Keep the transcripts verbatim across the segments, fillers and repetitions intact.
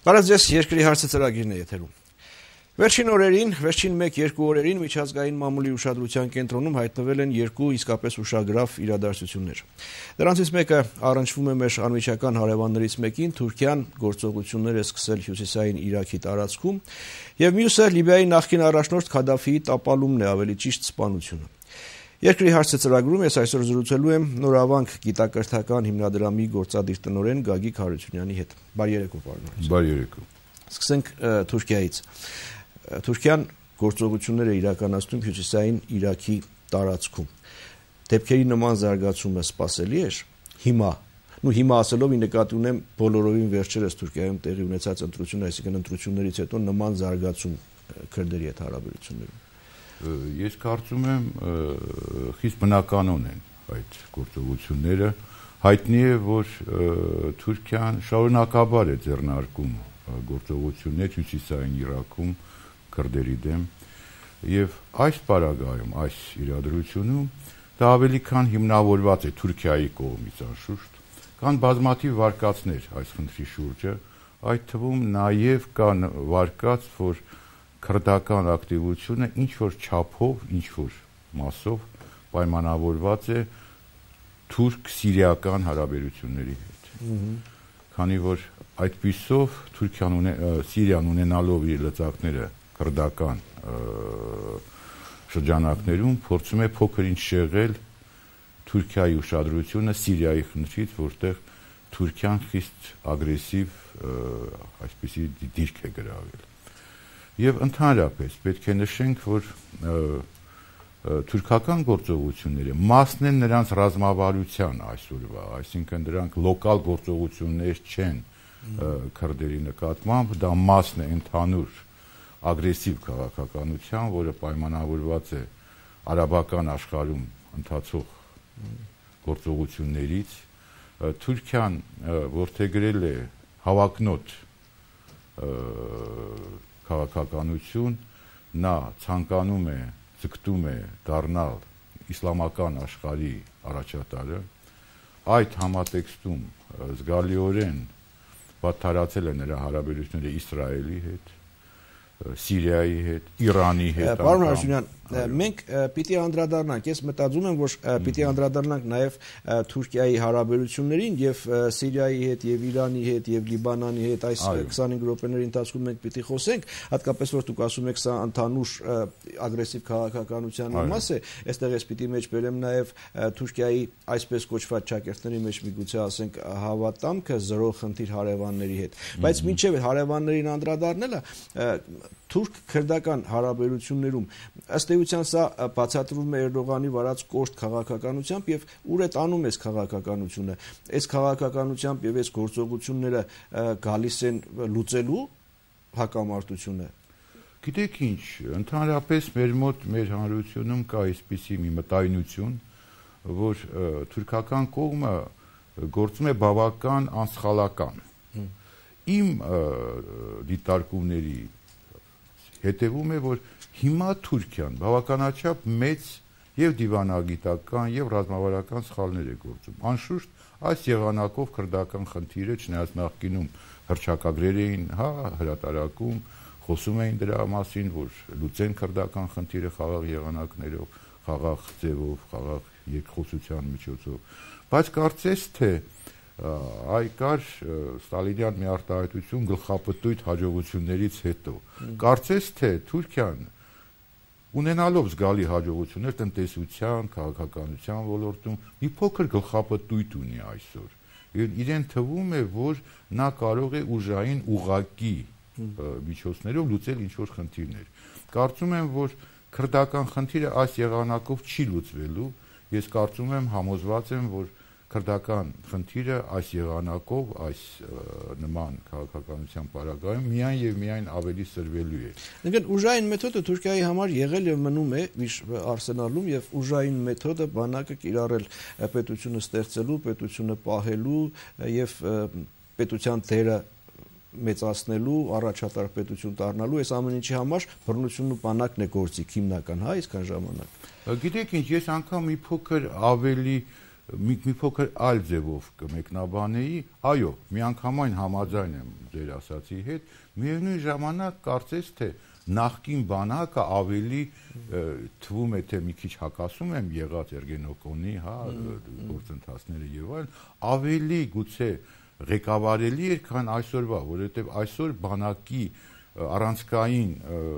Բարև ձեզ, երկրի հարցը ծրագիրն է եթերում։ Վերջին օրերին, վերջին մեկ-երկու օրերին միջազգային մամուլի ուշադրության կենտրոնում հայտնվել են երկու իսկապես ուշագրավ իրադարձություններ։ Դրանցից մեկը առնչվում է մեր անմիջական հարևաններից մեկին, Թուրքիան գործողություններ է սկսել հյուսիսային Իրաքի տարածքում, եւ մյուսը Լիբիայի նախկին առաջնորդ Քադաֆիի տապալումն է, ավելի ճիշտ սպանությունը։ Երկրի հարցը ծրագրում ես այսօր զրուցելու եմ Նորավանք գիտակրթական հիմնադրամի գործադիր տնօրեն Գագիկ Հարությունյանի հետ։ Բարի երեկո, պարոն Հարությունյան։ Բարի երեկո։ Սկսենք Թուրքիայից։ Թուրքիան գործողություններ է իրականացնում հյուսիսային Իրաքի տարածքում։ Դեպքերի նման զարգացումը սպասելի էր հիմա։ Նու հիմա ասելով ի նկատի ունեմ բոլորովին վերջերս Թուրքիայում տեղի ունեցած ընտրություններ, այսինքն ընտրություններից հետո նման զարգացում քրդերի հետ հարաբերություններում։ Ես կարծում եմ խիստ բնականon են այդ գործողությունները, հայտնի է, որ Թուրքիան շարունակաբար է ձեռնարկում գործողություններ հյուսիսային Իրաքում քրդերի դեմ, եւ այս պարագայում, այս իրադրությունում դա ավելի քան հիմնավորված է Թուրքիայի կողմից անշուշտ, կան բազմաթիվ վարկածներ այս խնդրի շուրջը, այդ թվում նաեւ կան վարկած, որ քրդական ակտիվությունը ինչ որ չափով, ինչ որ մասով պայմանավորված է թուրք-սիրիական հարաբերությունների հետ։ Քանի որ այդպիսով Թուրքիան ունե Սիրիան ունենալով իր լծակները քրդական շրջանակներում փորձում է փոքր-ինչ շեղել Թուրքիայի ուշադրությունը Սիրիայի խնդրից, որտեղ Թուրքիան խիստ ագրեսիվ այսպիսի դիրք է գրավել։ Եվ ընդհանրապես պետք է նշենք, որ թուրքական գործողությունները մասն են նրանց ռազմավարության այսօրվա, այսինքն դրանք լոկալ գործողություններ չեն քրդերի նկատմամբ, դա մասն է ընդհանուր ագրեսիվ քաղաքականության, որը պայմանավորված է արաբական աշխարհում ընթացող գործողություններից։ Թուրքիան որդեգրել է հավակնոտ քաղաքականություն, նա ցանկանում է, ձգտում է դառնալ իսլամական աշխարհի առաջատարը, այդ համատեքստում զգալիորեն վատթարացել է նրա հարաբերությունները Իսրայելի հետ, Սիրիայի հետ, Իրանի հետ։ Պարոն Հարությունյան, մենք պիտի անդրադառնանք, ես մտածում եմ, որ պիտի անդրադառնանք նաև Թուրքիայի հարաբերություններին եւ Սիրիայի հետ եւ Իրանի հետ եւ Լիբանանի հետ այս քսանհինգ րոպեների ընթացքում մենք պիտի խոսենք, հատկապես որ դուք ասում եք սա ընդհանուր ագրեսիվ քաղաքականության մաս է, այստեղ ես պիտի մեջ բերեմ նաև Թուրքիայի այսպես կոչված ճակերտների մեջ միգուցե ասենք հավատամքը զրո խնդիր հարևանների հետ, բայց մինչեւ հարևաններին անդրադառնելը թուրք-քրդական հարաբերություններում ըստ էության սա բացատրվում է Էրդողանի վարած կոշտ քաղաքականությամբ եւ ուր է տանում այս քաղաքականությունը, այս քաղաքականությամբ եւ այս գործողությունները գալիս են լուծելու հակամարտությունը։ Գիտեք ինչ, ընդհանրապես մեր մոտ մեր հանրությունում կա այսպիսի մի մտայնություն, որ թուրքական կողմը գործում է բավական անսխալական։ Իմ դիտարկումների հետևում է, որ հիմա Թուրքիան բավականաչափ մեծ եւ դիվանագիտական եւ ռազմավարական սխալներ է գործում։ Անշուշտ այս եղանակով քրդական խնդիրը չնայած նախկինում հռչակագրեր էին, հա, հրատարակում, խոսում էին դրա մասին, որ լուծեն քրդական խնդիրը խաղաղ եղանակներով, խաղաղ ձևով, խաղաղ երկխոսության միջոցով։ Բայց կարծես թե այ կար Ստալինյան մի արտահայտություն գլխապտույտ հաջողություններից հետո։ Կարծես թե Թուրքիան ունենալով զգալի հաջողություններ տնտեսության, քաղաքականության ոլորտում մի փոքր գլխապտույտ ունի այսօր։ Իրեն թվում է, որ նա կարող է ուժային ուղղակի միջոցներով լուծել ինչ-որ խնդիրներ։ Կարծում եմ, որ քրդական խնդիրը այս եղանակով չի լուծվելու։ Ես կարծում եմ, համոզված եմ, որ քրդական խնդիրը այս եղանակով, այս նման քաղաքականության պարագայում միայն եւ միայն ավելի սրվելու է։ Ինքն ուժային մեթոդը Թուրքիայի համար եղել եւ մնում է իր արսենալում եւ ուժային մեթոդը բանակը կիրառել պետությունը ստեղծելու, պետությունը պահելու եւ պետության դերը մեծացնելու, առաջատար պետություն դառնալու, այս ամեն ինչի համար բռնությունն ու բանակն է գործիք հիմնական, հա, այսքան ժամանակ։ Գիտեք ինչ, ես անգամ մի փոքր ավելի մի, մի փոքր այլ ձևով կմեկնաբանեի, այո, միանգամայն համաձայն եմ ձեր ասացի հետ, միևնույն ժամանակ կարծես թե նախկին բանակը ավելի թվում է թե մի քիչ հակասում եմ եղած Էրգենոկոնի, հա, գործընթացները եւ այլն, ավելի գուցե ղեկավարելի էր, քան այսօրվա, որովհետեւ այսօր բանակի առանցքային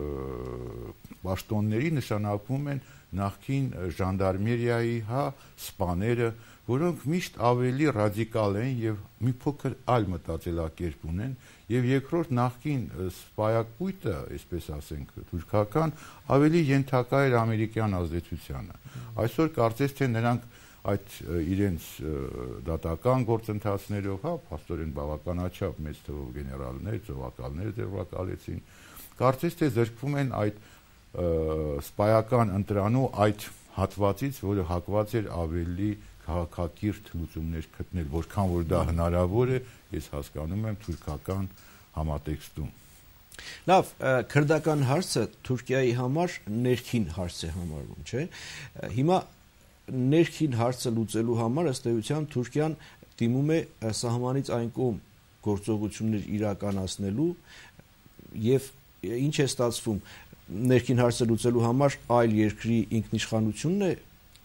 պաշտոնների նշանակվում են նախկին ժանդարմերիայի, հա, սպաները, որոնք միշտ ավելի ռադիկալ են եւ մի փոքր այլ մտածելակերպ ունեն եւ երկրորդ նախկին սպայակույտը, այսպես ասենք, թուրքական ավելի ենթակա էր ամերիկյան ազդեցությանը։ Այսօր կարծես թե նրանք այդ իրենց դատական գործընթացներով, հա, փաստորեն բավականաչափ մեծ թվով գեներալներ, ծովակալներ ձևակալեցին, կարծես թե զրկվում են այդ սպայական ընտրանու այդ հատվածից, որը հակված էր ավելի քաղաքակիրթ լուծումներ գտնել, որքան որ դա հնարավոր է, ես հասկանում եմ թուրքական համատեքստում։ Լավ, քրդական հարցը Թուրքիայի համար ներքին հարց է համարվում, չէ՞։ Հիմա ներքին հարցը լուծելու համար ըստ էության Թուրքիան դիմում է սահմանից այն կողմ գործողություններ իրականացնելու եւ ինչ է ստացվում ներքին հարցը լուծելու համար այլ երկրի ինքնիշխանությունն է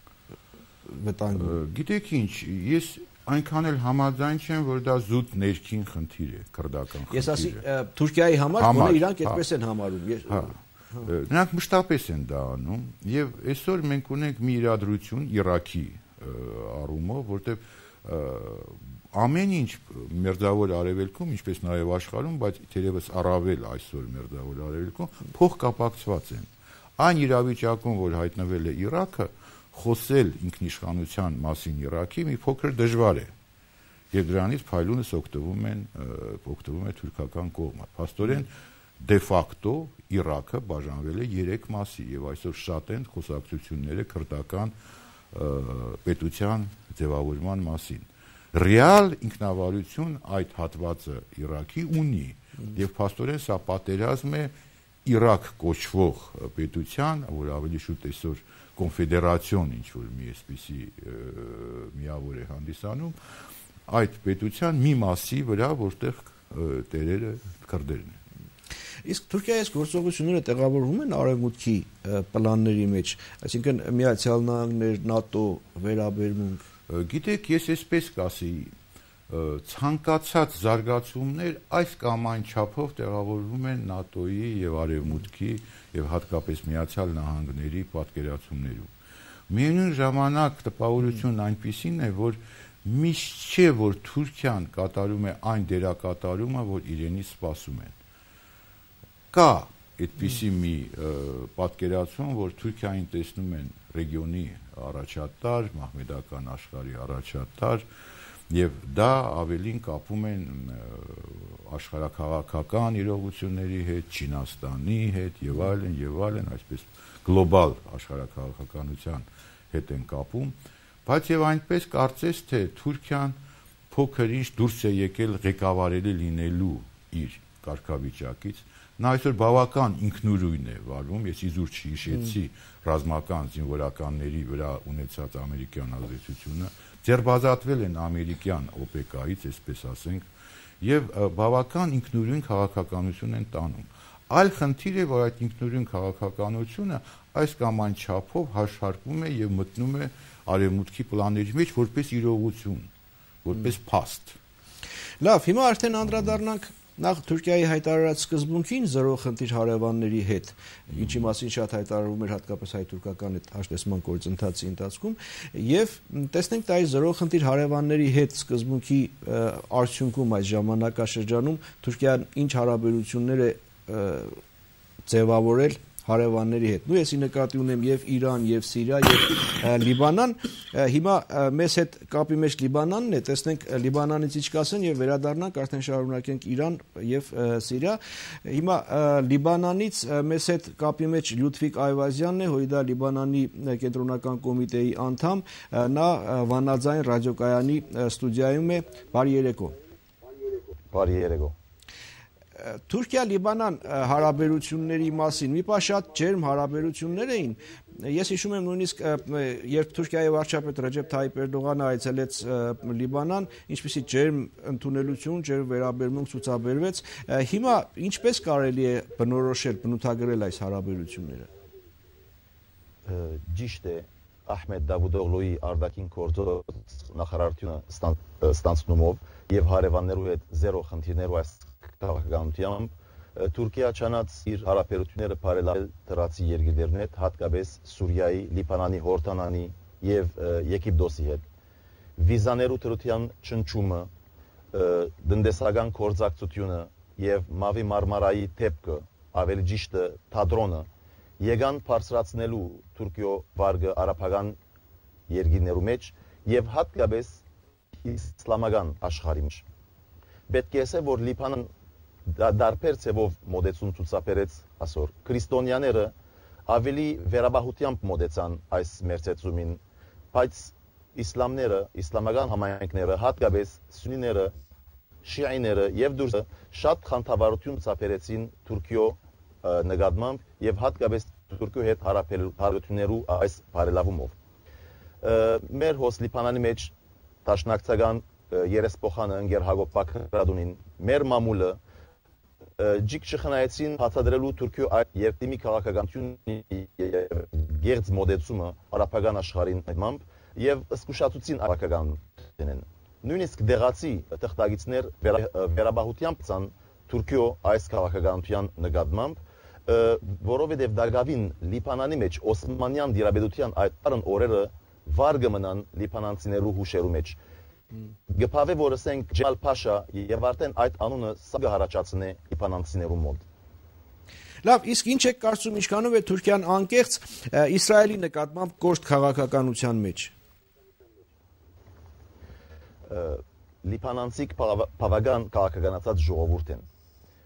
վտանգում։ Գիտեք ինչ, ես այնքան էլ համաձայն չեմ, որ դա զուտ ներքին խնդիր է, քրդական խնդիր է։ Ես ասի Թուրքիայի համար գոնե իրանք այդպես են համարում։ Հա։ Նրանք մշտապես են դա անում եւ այսօր մենք ունենք մի իրադրություն Իրաքի առումով, որտեղ ամեն ինչ մերձավոր արևելքում, ինչպես նաև աշխարհում, բայց թերևս առավել այսօր մերձավոր արևելքում փոխկապակցված են։ Այն իրավիճակում, որ հայտնվել է Իրաքը, խոսել ինքնիշխանության մասին Իրաքի մի փոքր դժվար է։ Եվ դրանից փայլունս օգտվում են օգտվում է թուրքական կողմը։ Փաստորեն դե ֆակտո Իրաքը բաժանվել է երեք մասի եւ այսօր շատ են խոսակցությունները քրդական պետության ձևավորման մասին։ Ռեալ ինքնավարություն այդ հատվածը Իրաքի ունի եւ փաստորեն սա պատերազմ է Իրաք կոչվող պետության, որ ավելի շուտ այսօր կոնֆեդերացիոն ինչ որ մի էսպիսի միավոր է հանդիսանում, այդ պետության մի մասի վրա, որտեղ տերերը քրդերն են։ Իսկ Թուրքիայի գործողությունները տեղավորվում են արևմուտքի պլանների մեջ, այսինքն Միացյալ Նահանգներ, ՆԱՏՕ վերաբերմունք։ Գիտեք, ես այսպես կասեի, ցանկացած զարգացումներ այս կամ այն չափով տեղավորվում են ՆԱՏՕ-ի եւ արևմուտքի եւ հատկապես Միացյալ Նահանգների պատկերացումներում։ Միևնույն ժամանակ տպավորությունն այնպիսին է, որ միշտ չէ, որ Թուրքիան կատարում է այն դերակատարումը, որ իրենից սպասում են։ Կա այդպիսի մի պատկերացում, որ Թուրքիային տեսնում են ռեգիոնի առաջատար, մահմեդական աշխարհի առաջատար, եւ դա ավելին կապում են աշխարհաքաղաքական իրողությունների հետ, Չինաստանի հետ եւ այլն եւ այլն, այսպես գլոբալ աշխարհաքաղաքականության հետ են կապում, բայց եւ այնպես կարծես թե Թուրքիան փոքր ինչ դուրս է եկել ղեկավարելի լինելու իր կարգավիճակից։ Նա այսօր բավական ինքնուրույն է վարվում, ես իզուր չհիշեցի ռազմական զինվորականների վրա ունեցած ամերիկյան ազդեցությունը, ձերբազատվել են ամերիկյան օպեկայից, այսպես ասենք, եւ բավական ինքնուրույն քաղաքականություն են տանում։ Այլ խնդիր է, որ այդ ինքնուրույն քաղաքականությունը այս կամ այն չափով հաշվարկվում է եւ մտնում է արևմուտքի պլանների մեջ որպես իրողություն, որպես փաստ։ Լավ, հիմա արդեն անդրադառնանք նախ Թուրքիայի հայտարարած սկզբունքին զրո խնդիր հարևանների հետ, ինչի մասին շատ հայտարարվում էր հատկապես հայ-թուրքական այդ հաշտեցման գործընթացի ընթացքում, եւ տեսնենք դա զրո խնդիր հարևանների հետ սկզբունքի արդյունքում այս ժամանակաշրջանում Թուրքիան ինչ հարաբերություններ է ձևավորել հարևանների հետ։ Նույն էսի նկատի ունեմ եւ Իրան, եւ Սիրիա, եւ Լիբանան։ Հիմա մեզ հետ կապի մեջ Լիբանանն է, տեսնենք Լիբանանից ինչ կասեն եւ վերադառնանք արդեն շարունակենք Իրան եւ Սիրիա։ Հիմա Լիբանանից մեզ հետ կապի մեջ Լյուդվիգ Այվազյանն է, Հույդա Լիբանանի կենտրոնական կոմիտեի անդամ, նա Վանաձայն ռադիոկայանի ստուդիայում է։ Բարի երեկո։ Բարի երեկո։ Թուրքիա-Լիբանան հարաբերությունների մասին մի պահ շատ ջերմ հարաբերություններ էին, Ես հիշում եմ նույնիսկ երբ Թուրքիայի վարչապետ Ռեջեփ Թայիփ Էրդողանը այցելեց Լիբանան, ինչպիսի ջերմ ընդունելություն, ջերմ վերաբերմունք ցուցաբերվեց, հիմա ինչպես կարելի է բնորոշել, բնութագրել այս հարաբերությունները։ Ճիշտ է, Ահմեդ Դավուդօղլուի արտաքին գործոց նախարարությունը ստանցնումով եւ հարևաններու հետ զերո խնդիրներով այս քաղաքականությամբ Թուրքիա չանաց իր հարաբերությունները բարելավել դրացի երկրներն հետ, հատկապես Սուրիայի, Լիբանանի, Հորդանանի եւ Եգիպտոսի հետ։ Վիզաներու թրության չնչումը, տնտեսական գործակցությունը եւ Մավի Մարմարայի թեփքը, ավելի ճիշտը թատրոնը, եկան բարձրացնելու Թուրքիո վարկը արաբական երկրներու մեջ եւ հատկապես իսլամական աշխարհի մեջ։ Պետք է ասել, որ Լիբանան դարբեր ցևով մոդեցում ցուցաբերեց ասոր քրիստոնյաները ավելի վերաբահությամբ մոդեցան այս մերձեցումին, բայց իսլամները, իսլամական համայնքները, հատկապես սունիները, շիաիները եւ դուրսը շատ խանդավառություն ցուցաբերեցին Թուրքիո նկատմամբ եւ հատկապես Թուրքիո հետ հարաբերություններու այս բարելավումով։ Մեր հոս Լիբանանի մեջ դաշնակցական երեսփոխանը ընկեր Հակոբ Բաքրադունին, մեր մամուլը ջիկ չխնայեցին հացադրելու Թուրքիո այդ երկդիմի քաղաքականությունը գերձ մոդեցումը արաբական աշխարհին նկատմամբ եւ զսկուշացուցին արաբականներին։ Նույնիսկ դեղացի թղթագիտներ վերաբահությամբ ցան Թուրքիո այս քաղաքականության նկատմամբ, որովհետեւ դարգավին Լիբանանի մեջ Օսմանյան դիրաբեդության այդ բռն օրերը վարգը մնան լիբանանցիներու հուշերու մեջ։ Գպավե որ ասենք Ջամալ Փաշա եւ արդեն այդ անունը սա կհարաճացնե լիբանանցիներու մոտ։ Լավ, իսկ ինչ եք կարծում, ինչքանով է Թուրքիան անկեղծ Իսրայելի նկատմամբ կոշտ քաղաքականության մեջ։ Լիբանանցիք բավական քաղաքականացած ժողովուրդ են։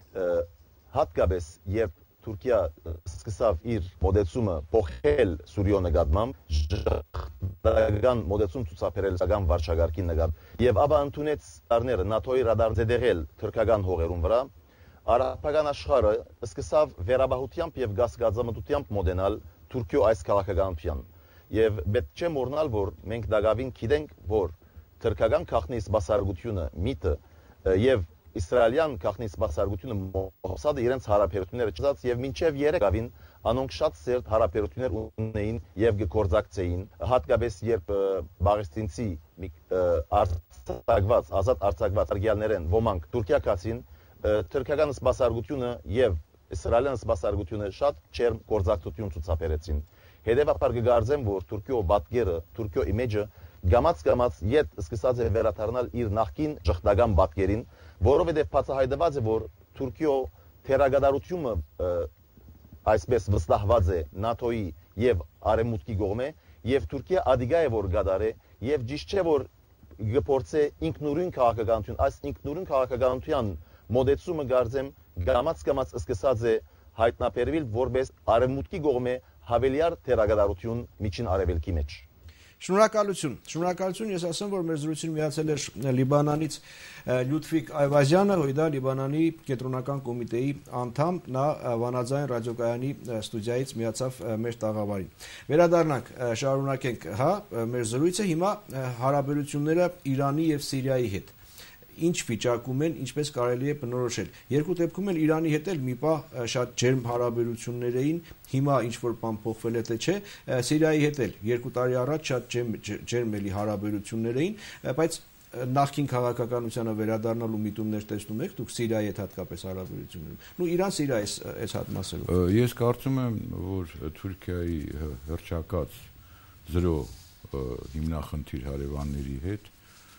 Հատկապես երբ Թուրքիա սկսավ իր մոդեցումը փոխել Սուրիո նկատմամբ, ժողովրդական մոդեցում ցուցաբերել սական վարչագահի նկատմամբ եւ ապա ընդունեց տարները ՆԱՏՕ-ի ռադար ձեդեղել թուրքական հողերուն վրա, արաբական աշխարհը սկսավ վերաբահությամբ եւ գասգազամտությամբ մոդենալ Թուրքիո այս քաղաքականության։ Եւ պետք չէ մոռանալ, որ մենք դակավին գիտենք, որ թուրքական քաղաքնի սպասարկությունը միտը եւ իսրայելյան քաղաքնի սպասարկությունը Մոսադը իրենց հարաբերությունները չծած եւ մինչեւ երեք ավին անոնք շատ սերտ հարաբերություններ ունեին եւ գործակցեին, հատկապես երբ բաղեստինցի արտակված, ազատ արտակված արգելներեն ոմանք Թուրքիա կացին, թուրքական սպասարկությունը եւ իսրայելյան սպասարկությունը շատ չերմ գործակցություն ցուցաբերեցին։ Հետևաբար կգարձեմ, որ Թուրքիո պատկերը, Թուրքիո իմիջը գամած-գամած յետ սկսած է վերադառնալ իր նախկին ժխտական պատկերին, որովհետև բացահայտված է, որ Թուրքիո թերագադարությունը այսպես վստահված է ՆԱՏՕ-ի եւ Արևմուտքի կողմէ, եւ Թուրքիա ադիգա է որ գադարե, եւ ճիշտ չէ որ գործե ինքնուրույն քաղաքականություն, այս ինքնուրույն քաղաքականության մոդեցումը գարձեմ գամած-գամած սկսած է հայտնաբերվել որպես Արևմուտքի կողմէ հավելյալ թերագադարություն միջին արևելքի մեջ։ Շնորհակալություն, շնորհակալություն, ես ասեմ, որ մեր զրույցին միացել էր Լիբանանից Լյուդվիգ Այվազյանը, ով դա Լիբանանի կենտրոնական կոմիտեի անդամ, նա Վանաձայն ռադիոկայանի ստուդիայից միացավ մեր տաղավարին։ Վերադառնանք, շարունակենք, հա, մեր զրույցը հիմա հարաբերությունները Իրանի եւ Սիրիայի հետ։ Ինչ վիճակում են, ինչպես կարելի է բնորոշել։ Երկու դեպքում էլ Իրանի հետ էլ մի պահ շատ ջերմ հարաբերություններ էին, հիմա ինչ որ բան փոխվել է թե չէ, Սիրիայի հետ էլ երկու տարի առաջ շատ ջերմ էլի հարաբերություններ էին, բայց նախքին քաղաքականությանը վերադառնալու միտումներ տեսնում եք դուք Սիրիայի հետ հատկապես հարաբերություններում։ Նու Իրան-Սիրիա այս հատ մասերով։ Ես կարծում եմ, որ Թուրքիայի հռչակած զրո հիմնախնդիր հարևանների հետ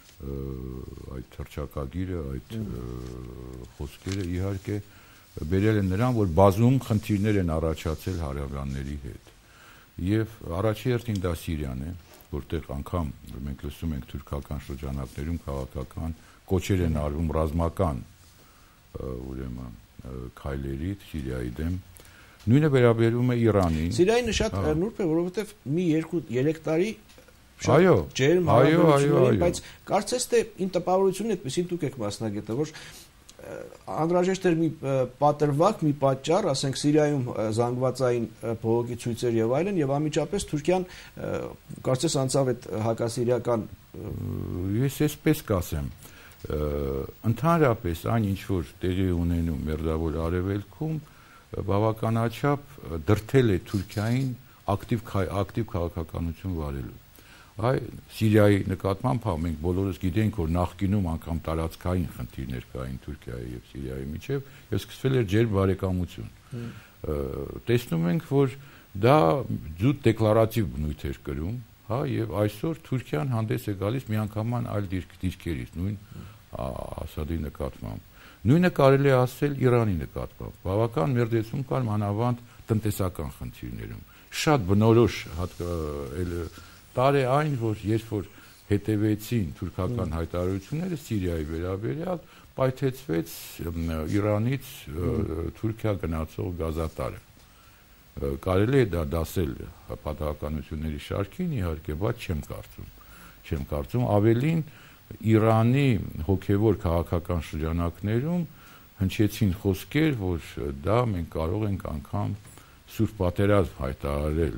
այդ հռչակագիրը, այդ խոսքերը իհարկե բերել են նրան, որ բազում խնդիրներ են առաջացել հարևանների հետ։ Եվ առաջի հերթին դա Սիրիան է, որտեղ անգամ մենք լսում ենք թուրքական շրջանակներում քաղաքական կոչեր են արվում ռազմական ուրեմն քայլերի Սիրիայի դեմ։ Նույնը վերաբերում է Իրանին։ Սիրիային շատ նուրբ է, որովհետև մի երկու երեք տարի Այո, ջերմ հարաբերություններին, բայց կարծես թե ին տպավորությունն այդպեսին դուք եք մասնագետը, որ անհրաժեշտ էր մի պատրվակ, մի պատճառ, ասենք Սիրիայում զանգվածային բողոքի ցույցեր եւ այլն, եւ անմիջապես Թուրքիան կարծես անցավ այդ հակասիրիական ես էսպես կասեմ, ընդհանրապես այն ինչ որ տեղի ունենում Մերձավոր Արևելքում բավականաչափ դրդել է Թուրքիային ակտիվ ակտիվ քաղաքականություն վարելու։ Այ Սիրիայի նկատմամբ հա մենք բոլորս գիտենք որ նախկինում անգամ տարածքային խնդիրներ կային Թուրքիայի եւ Սիրիայի միջեւ եւ սկսվել էր ջերմ բարեկամություն։ Տեսնում ենք որ դա զուտ դեկլարատիվ բնույթ էր կրում, հա եւ այսօր Թուրքիան հանդես է գալիս միանգամայն այլ դիրքերից նույն Ասադի նկատմամբ։ Նույնը կարելի է ասել Իրանի նկատմամբ։ Բավական մերձեցում կար մանավանդ տնտեսական խնդիրներում։ Շատ բնորոշ տարե այն, որ երբ որ հետևեցին թուրքական հայտարարությունները Սիրիայի վերաբերյալ, պայթեցվեց Իրանից Թուրքիա գնացող գազատարը։ Կարելի է դա դասել պատահականությունների շարքին, իհարկե, բայց չեմ կարծում։ Չեմ կարծում, ավելին Իրանի հոգևոր քաղաքական շրջանակներում հնչեցին խոսքեր, որ դա մենք կարող ենք անգամ սուրբ պատերազմ հայտարարել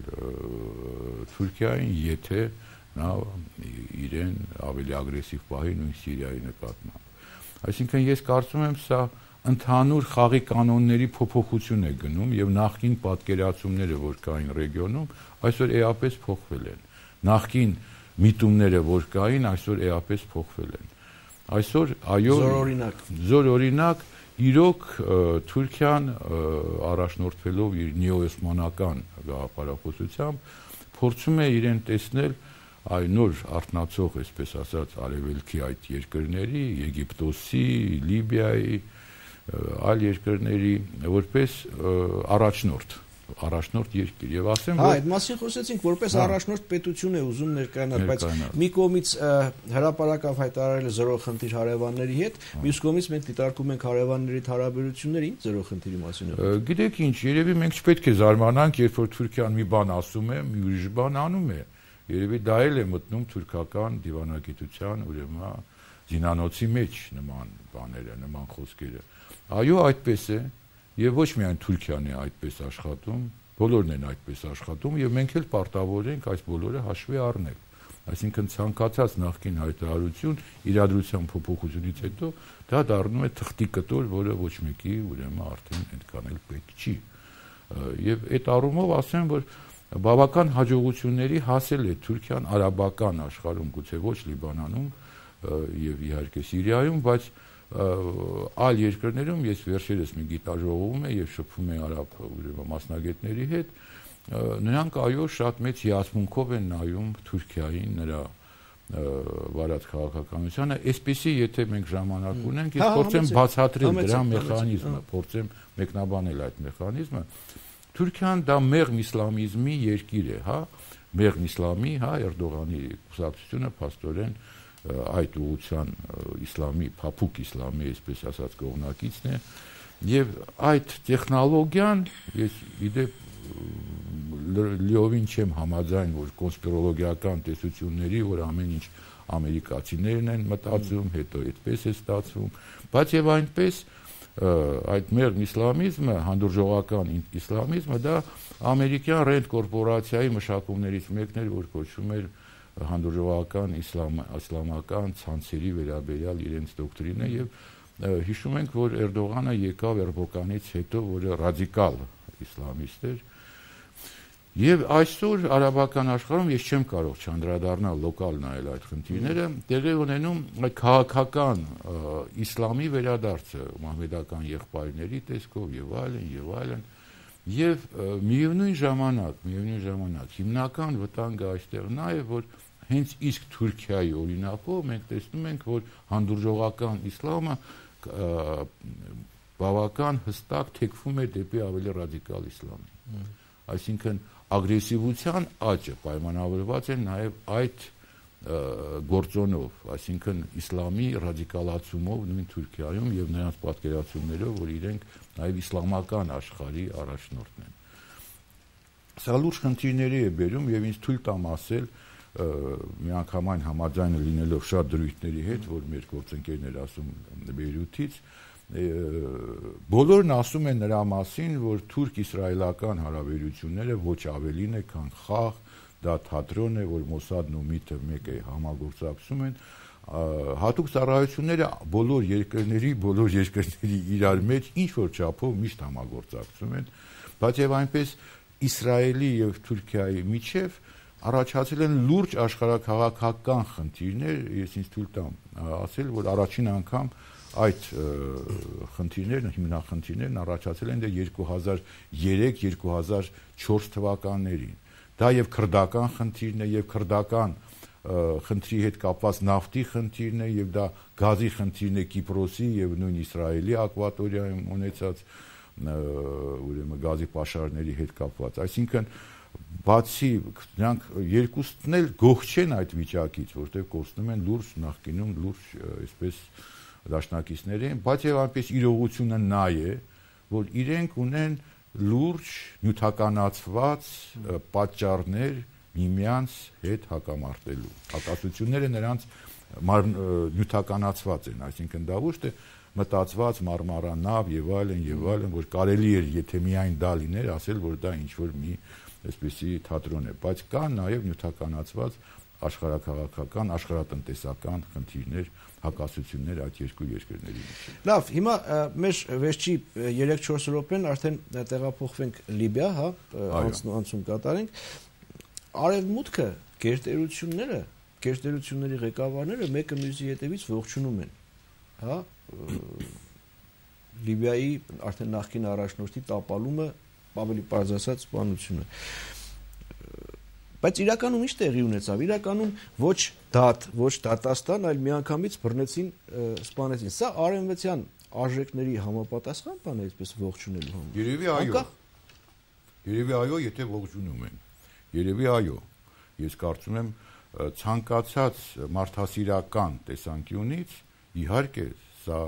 Թուրքիային, եթե նա իրեն ավելի ագրեսիվ պահի նույն Սիրիայի նկատմամբ։ Այսինքն ես կարծում եմ սա ընդհանուր խաղի կանոնների փոփոխություն է գնում եւ նախկին պատկերացումները, որ կային ռեգիոնում, այսօր էապես փոխվել են։ Նախկին միտումները, որ կային, այսօր էապես փոխվել են։ Այսօր այո զորօրինակ զորօրինակ իրոք Թուրքիան առաջնորդվելով իր նեոօսմանական գաղափարախոսությամբ փորձում է իրեն տեսնել այ նոր արտնացող, այսպես ասած, արևելքի այդ երկրների, Եգիպտոսի, Լիբիայի, այլ երկրների որպես առաջնորդ առաջնորդ երկիր եւ ասեմ որ հա այդ մասին խոսեցինք որպես առաջնորդ պետություն է ուզում ներկայանալ բայց մի կողմից հրապարակավ հայտարարել է զրո խնդիր հարևանների հետ մյուս կողմից մենք դիտարկում ենք հարևանների հարաբերություններին զրո խնդիրի մասին գիտեք ինչ երևի մենք չպետք է զարմանանք երբ որ Թուրքիան մի բան ասում է մի ուրիշ բան անում է երևի դա էլ է մտնում թուրքական դիվանագիտության ուրեմն զինանոցի մեջ նման բաները նման խոսքերը այո այդպես է Եվ ոչ միայն Թուրքիան է այդպես աշխատում, բոլորն են այդպես աշխատում եւ մենք էլ պարտավոր ենք այս բոլորը հաշվի առնել։ Այսինքն ցանկացած նախկին հայտարարություն իրադրության փոփոխությունից հետո դա դառնում է թղթի կտոր, որը ոչ մեկի ուրեմն արդեն այդքան էլ պետք չի։ Եվ այդ առումով ասեմ, որ բավական հաջողությունների հասել է Թուրքիան արաբական աշխարհում, գուցե ոչ Լիբանանում եւ իհարկե Սիրիայում, բայց այլ երկրներում ես վերջերս մի գիտաժողովում եմ եւ շփվում եմ արաբ ուրեմն մասնագետների հետ նրանք այո շատ մեծ հիացմունքով են նայում Թուրքիային նրա վարած քաղաքականությանը այսպեսի եթե մենք ժամանակ ունենք ես փորձեմ բացատրել դրա մեխանիզմը փորձեմ մեկնաբանել այդ մեխանիզմը Թուրքիան դա մեղմ իսլամիզմի երկիր է հա մեղմ իսլամի հա Էրդողանի կուսակցությունը փաստորեն այդ ուղղության իսլամի, փափուկ իսլամի, այսպես ասած, կողմնակիցն է եւ այդ տեխնոլոգիան ես իդեպ լիովին չեմ համաձայն որ կոնսպիրոլոգիական տեսությունների որ ամեն ինչ ամերիկացիներն են մտածում հետո այդպես է ստացվում բայց եւ այնպես այդ մեղմ իսլամիզմը հանդուրժողական իսլամիզմը դա ամերիկյան ռենտ կորպորացիայի մշակումներից մեկն էր որ կոչվում էր հանդուրժողական իսլամ իսլամական ցանցերի վերաբերյալ իրենց դոկտրինը եւ հիշում ենք որ Էրդողանը եկավ Էրբոկանից հետո որը ռադիկալ իսլամիստ էր եւ այսօր արաբական աշխարհում ես չեմ կարող չանդրադառնալ լոկալ նայել այդ խնդիրները տեղի ունենում քաղաքական իսլամի վերադարձը մահմեդական եղբայրների տեսքով եւ այլն եւ այլն Եվ միևնույն ժամանակ, միևնույն ժամանակ հիմնական վտանգը այստեղ նա է, որ հենց իսկ Թուրքիայի օրինակով մենք տեսնում ենք, որ հանդուրժողական իսլամը բավական հստակ թեքվում է դեպի ավելի ռադիկալ իսլամի։ Այսինքն ագրեսիվության աճը պայմանավորված է նաև այդ գործոնով, այսինքն իսլամի ռադիկալացումով նույն Թուրքիայում եւ նրանց պատկերացումներով, որ իրենք նաև իսլամական աշխարհի առաջնորդն են։ Սա լուրջ խնդիրների է բերում եւ ինձ թույլ տամ ասել միանգամայն համաձայն լինելով շատ դրույթների հետ, որ մեր գործընկերներ ասում Բեյրութից, բոլորն ասում են նրա մասին, որ թուրք-իսրայելական հարաբերությունները ոչ ավելին է, քան խաղ, դա թատրոն է, որ Մոսադն ու ՄԻՏ-ը մեկ է համագործակցում են, հատուկ ծառայությունները բոլոր երկրների, բոլոր երկրների իրար մեջ ինչ որ չափով միշտ համագործակցում են, բայց եւ այնպես Իսրայելի եւ Թուրքիայի միջև առաջացել են լուրջ աշխարհաքաղաքական խնդիրներ, ես ինձ թույլ տամ ասել, որ առաջին անգամ այդ խնդիրներն, հիմնախնդիրներն առաջացել են դե երկու հազար երեք երկու հազար չորս թվականներին։ Դա եւ քրդական խնդիրն է, եւ քրդական խնդրի հետ կապված նավթի խնդիրն է, եւ դա գազի խնդիրն է Կիպրոսի եւ նույն Իսրայելի ակվատորիայում ունեցած ուրեմն գազի պաշարների հետ կապված։ Այսինքն բացի նրանք երկուսն էլ գոհ չեն այդ վիճակից, որտեղ կորցնում են լուրջ նախկինում լուրջ այսպես դաշնակիցներ են, բայց եւ այնպես իրողությունը նա է, որ իրենք ունեն լուրջ նյութականացված պատճառներ միմյանց հետ հակամարտելու։ Հակասությունները նրանց նյութականացված են, այսինքն դա ոչ թե մտածված մարմարանավ եւ այլն եւ այլն, որ կարելի էր եթե միայն դա լիներ, ասել որ դա ինչ որ մի այսպեսի թատրոն է, բայց կա նաեւ նյութականացված աշխարհաքաղաքական, աշխարհատնտեսական խնդիրներ, հակասություններ այդ երկու երկրների միջեւ։ Լավ, հիմա մեր վերջի երեք չորս րոպեն արդեն տեղափոխվենք Լիբիա, հա, անցում կատարենք։ Արևմուտքը գերտերությունները, գերտերությունների ղեկավարները մեկը մյուսի հետևից ողջունում են, հա, Լիբիայի արդեն նախկին առաջնորդի տապալումը, ավելի պարզ ասած սպանությունը։ Բայց իրականում ինչ տեղի ունեցավ, իրականում ոչ դատ, ոչ դատաստան, այլ միանգամից բռնեցին, սպանեցին։ Սա արևմտյան արժեքների համապատասխան բան է այսպես ողջունելու համար։ Երևի այո։ Երևի այո, եթե ողջունում են։ Երևի այո։ Ես կարծում եմ ցանկացած մարդասիրական տեսանկյունից իհարկե սա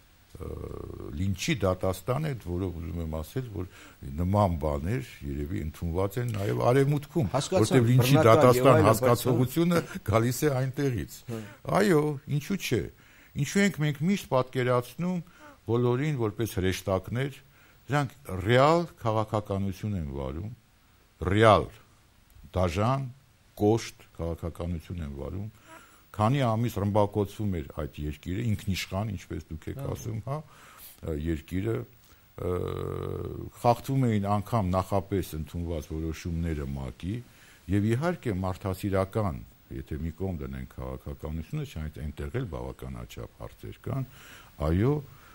լինչի դատաստան է, որով ուզում եմ ասել, որ նման բաներ երևի ընդունված են նաև արևմուտքում, որտեղ լինչի դատաստան հասկացողությունը գալիս է այնտեղից։ Այո, ինչու՞ չէ։ Ինչու ենք մենք միշտ պատկերացնում բոլորին որպես հրեշտակներ, դրանք ռեալ քաղաքականություն են վարում, ռեալ դաժան, կոշտ քաղաքականություն են վարում, քանի ամիս ռմբակոծվում էր այդ երկիրը, ինքնիշխան, ինչպես դուք եք ասում, հա, երկիրը խախտվում էին անգամ նախապես ընդունված որոշումները ՄԱԿ-ի եւ իհարկե մարդասիրական, եթե մի կողմ դնենք քաղաքականությունը, չանց այնտեղ էլ բավականաչափ հարցեր կան, այո,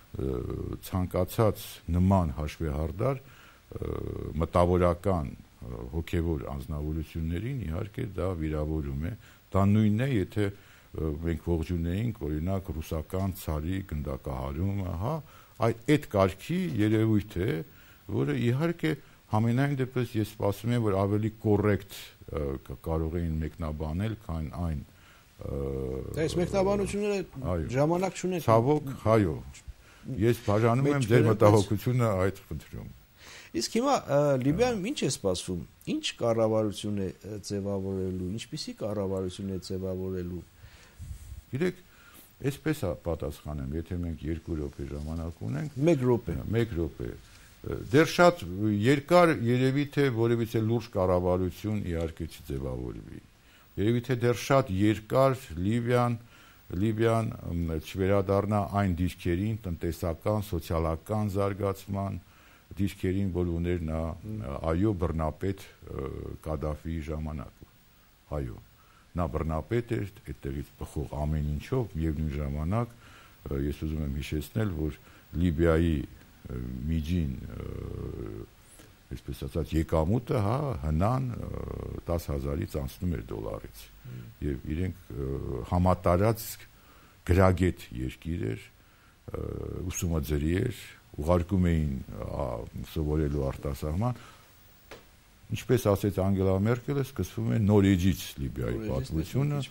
ցանկացած նման հաշվեհարդար մտավորական հոգեվոր անձնավորություններին իհարկե դա վիրավորում է, դա նույնն է, եթե մենք ողջունեինք օրինակ ռուսական ցարի գնդակահարումը, հա, այդ այդ կարգի երևույթ է, որը իհարկե համենայն դեպս ես սպասում եմ, որ ավելի կոռեկտ կարող էին մեկնաբանել, քան այն։ Դա այս մեկնաբանությունները ժամանակ չունեն։ Ցավոք, այո։ Ես բաժանում եմ ձեր մտահոգությունը այդ խնդրում։ Իսկ հիմա Լիբիայում ինչ է սպասվում։ Ինչ կառավարություն է ձևավորելու, ինչպիսի կառավարություն է ձևավորելու։ Գիտեք, այսպես է պատասխանեմ, եթե մենք երկու րոպե ժամանակ ունենք, մեկ րոպե, մեկ րոպե։ Դեռ շատ երկար երևի թե որևիցե լուրջ կառավարություն իհարկե չձևավորվի։ Երևի թե դեռ շատ երկար Լիբիան, Լիբիան չվերադառնա այն դիրքերին, տնտեսական, սոցիալական զարգացման դիրքերին, որ ուներ նա այո բռնապետ Կադաֆիի ժամանակ։ Այո, նա բռնապետ էր, այդտեղից բխող ամեն ինչով, միևնույն ժամանակ ես ուզում եմ հիշեցնել, որ Լիբիայի միջին այսպես ասած եկամուտը, հա, հնան տասը հազարից անցնում էր դոլարից։ Եվ իրենք համատարած գրագետ երկիր էր, ուսումը ձրի էր, ուղարկում էին սովորելու արտասահման, ինչպես ասեց Անգելա Մերկելը, սկսվում է նորեջից Լիբիայի պատմությունը,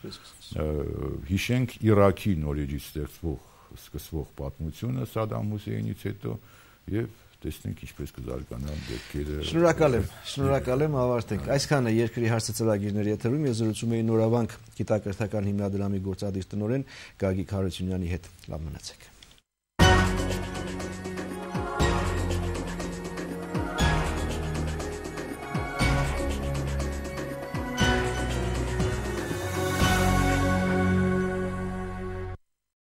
հիշենք Իրաքի նորեջից ստեղծվող, սկսվող պատմությունը Սադամ Հուսեյնից հետո եւ տեսնենք ինչպես կզարգանան դեպքերը։ Շնորհակալ եմ, շնորհակալ եմ, ավարտենք։ Այսքանը երկրի հարցը ծրագիրների եթերում ես զրուցում էի Նորավանք գիտակրթական հիմնադրամի գործադիր տնօրեն Գագիկ Հարությունյանի հետ։ Լավ մնացեք։